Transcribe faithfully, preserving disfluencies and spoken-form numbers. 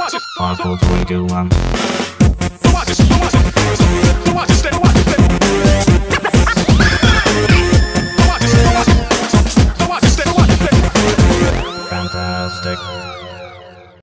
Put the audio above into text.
Five, four, three, two, one. Watch this, watch this, watch this, watch this, watch this.